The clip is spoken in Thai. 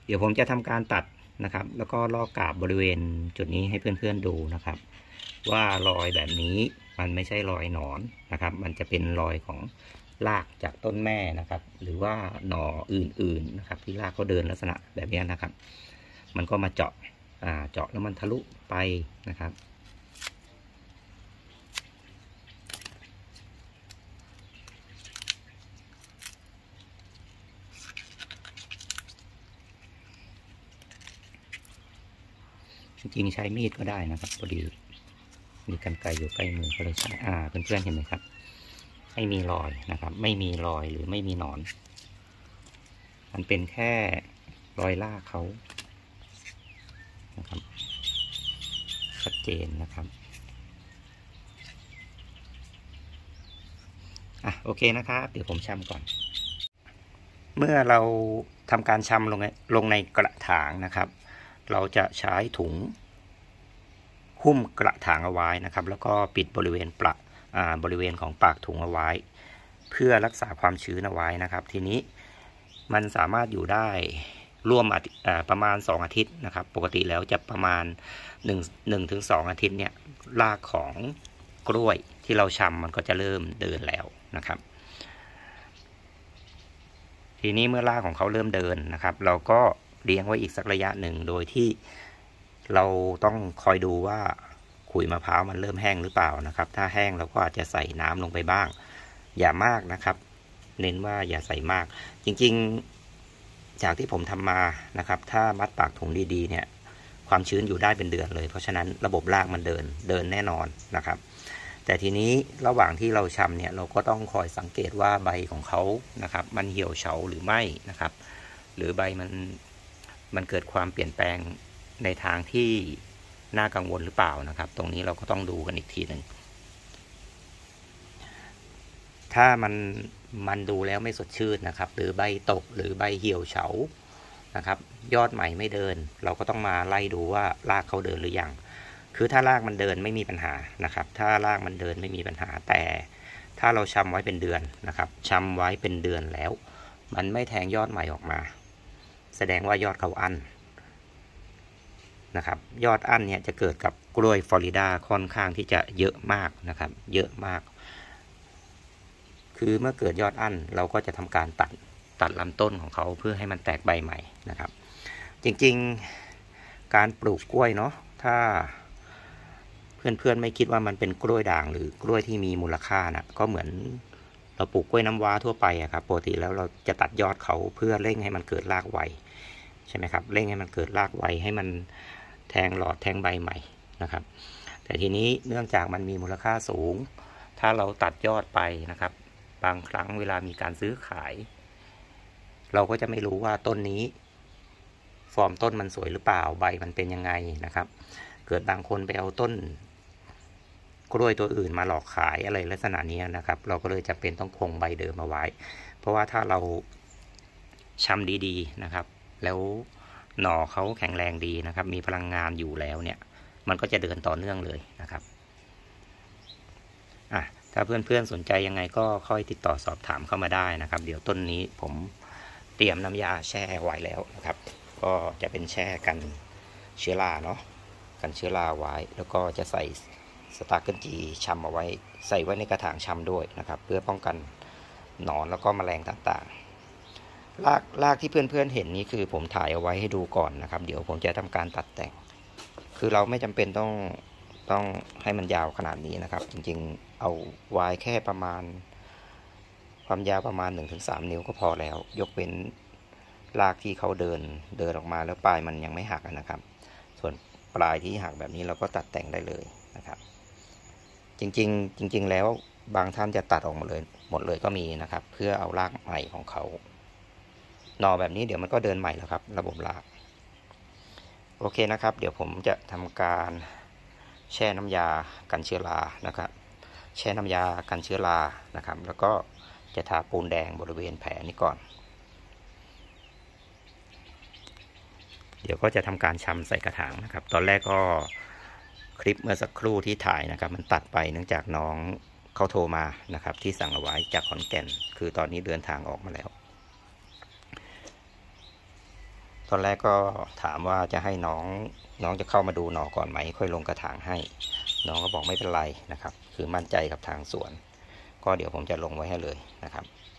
เดี๋ยวผมจะทำการตัดนะครับ แล้วก็ลอกกาบบริเวณจุดนี้ให้เพื่อนๆดูนะครับ ว่ารอยแบบนี้มันไม่ใช่รอยหนอนนะครับ มันจะเป็นรอยของรากจากต้นแม่นะครับ หรือว่าหน่ออื่นๆนะครับ ที่รากเขาเดินลักษณะแบบนี้นะครับ มันก็มาเจาะแล้วมันทะลุไปนะครับจริงๆใช้มีดก็ได้นะครับพอดีมีกรรไกรอยู่ใกล้มือก็เลยใช้เพื่อนๆเห็นไหมครับไม่มีรอยนะครับไม่มีรอยหรือไม่มีหนอนมันเป็นแค่รอยรากเขานะครับชัดเจนนะครับโอเคนะครับเดี๋ยวผมชำก่อนเมื่อเราทำการชำลงในกระถางนะครับเราจะใช้ถุงหุ้มกระถางเอาไว้นะครับแล้วก็ปิดบริเวณบริเวณของปากถุงเอาไว้เพื่อรักษาความชื้นเอาไว้นะครับทีนี้มันสามารถอยู่ได้ร่วมประมาณ2 อาทิตย์นะครับปกติแล้วจะประมาณ1 ถึง 2 อาทิตย์เนี่ยรากของกล้วยที่เราชำมันก็จะเริ่มเดินแล้วนะครับทีนี้เมื่อรากของเขาเริ่มเดินนะครับเราก็เลี้ยงไว้อีกสักระยะหนึ่งโดยที่เราต้องคอยดูว่าขุยมะพร้าวมันเริ่มแห้งหรือเปล่านะครับถ้าแห้งเราก็อาจจะใส่น้ำลงไปบ้างอย่ามากนะครับเน้นว่าอย่าใส่มากจริงๆจากที่ผมทำมานะครับถ้ามัดปากถุงดีๆเนี่ยความชื้นอยู่ได้เป็นเดือนเลยเพราะฉะนั้นระบบรากมันเดินแน่นอนนะครับแต่ทีนี้ระหว่างที่เราชำเนี่ยเราก็ต้องคอยสังเกตว่าใบของเขานะครับมันเหี่ยวเฉาหรือไม่นะครับหรือใบมันเกิดความเปลี่ยนแปลงในทางที่น่ากังวลหรือเปล่านะครับตรงนี้เราก็ต้องดูกันอีกทีหนึ่งถ้ามันดูแล้วไม่สดชื่นนะครับหรือใบตกหรือใบเหี่ยวเฉานะครับยอดใหม่ไม่เดินเราก็ต้องมาไล่ดูว่ารากเขาเดินหรือยังคือถ้ารากมันเดินไม่มีปัญหานะครับถ้ารากมันเดินไม่มีปัญหาแต่ถ้าเราชำไว้เป็นเดือนนะครับชำไว้เป็นเดือนแล้วมันไม่แทงยอดใหม่ออกมาแสดงว่ายอดเขาอั้นนะครับยอดอั้นเนี่ยจะเกิดกับกล้วยฟลอริดาค่อนข้างที่จะเยอะมากนะครับเยอะมากคือเมื่อเกิดยอดอั้นเราก็จะทำการตัดลำต้นของเขาเพื่อให้มันแตกใบใหม่นะครับจริงๆการปลูกกล้วยเนาะถ้าเพื่อนๆไม่คิดว่ามันเป็นกล้วยด่างหรือกล้วยที่มีมูลค่านะก็เหมือนเราปลูกกล้วยน้ำว้าทั่วไปครับปกติแล้วเราจะตัดยอดเขาเพื่อเร่งให้มันเกิดรากไวใช่ไหมครับเร่งให้มันเกิดรากไวให้มันแทงหลอดแทงใบใหม่นะครับแต่ทีนี้เนื่องจากมันมีมูลค่าสูงถ้าเราตัดยอดไปนะครับบางครั้งเวลามีการซื้อขายเราก็จะไม่รู้ว่าต้นนี้ฟอร์มต้นมันสวยหรือเปล่าใบมันเป็นยังไงนะครับเกิดบางคนไปเอาต้นกล้วยตัวอื่นมาหลอกขายอะไรลักษณะนี้นะครับเราก็เลยจำเป็นต้องคงใบเดิมเอาไว้เพราะว่าถ้าเราชำดีๆนะครับแล้วหน่อเขาแข็งแรงดีนะครับมีพลังงานอยู่แล้วเนี่ยมันก็จะเดินต่อเนื่องเลยนะครับถ้าเพื่อนๆสนใจยังไงก็ค่อยติดต่อสอบถามเข้ามาได้นะครับเดี๋ยวต้นนี้ผมเตรียมน้ำยาแช่ไว้แล้วนะครับก็จะเป็นแช่กันเชื้อราเนาะกันเชื้อราไว้แล้วก็จะใส่สตาร์เกิลจีชำเอาไว้ใส่ไว้ในกระถางชำด้วยนะครับเพื่อป้องกันหนอนแล้วก็แมลงต่างๆรากที่เพื่อนๆเห็นนี้คือผมถ่ายเอาไว้ให้ดูก่อนนะครับเดี๋ยวผมจะทำการตัดแต่งคือเราไม่จำเป็นต้องให้มันยาวขนาดนี้นะครับจริงๆเอาไว้แค่ประมาณความยาวประมาณ 1-3 นิ้วก็พอแล้วยกเว้นรากที่เขาเดินออกมาแล้วปลายมันยังไม่หักนะครับส่วนปลายที่หักแบบนี้เราก็ตัดแต่งได้เลยนะครับจริงๆแล้วบางท่านจะตัดออกหมดเลยก็มีนะครับเพื่อเอารากใหม่ของเขาหน่อแบบนี้เดี๋ยวมันก็เดินใหม่แล้วครับระบบรากโอเคนะครับเดี๋ยวผมจะทำการแช่น้ำยากันเชื้อรานะครับแช่น้ำยากันเชื้อรานะครับแล้วก็จะทาปูนแดงบริเวณแผลนี้ก่อนเดี๋ยวก็จะทำการชำใส่กระถางนะครับตอนแรกก็คลิปเมื่อสักครู่ที่ถ่ายนะครับมันตัดไปเนื่องจากน้องเขาโทรมานะครับที่สั่งเอาไว้จากขอนแก่นคือตอนนี้เดินทางออกมาแล้วตอนแรกก็ถามว่าจะให้น้องจะเข้ามาดูหน่อก่อนไหมค่อยลงกระถางให้น้องก็บอกไม่เป็นไรนะครับคือมั่นใจกับทางสวนก็เดี๋ยวผมจะลงไว้ให้เลยนะครับ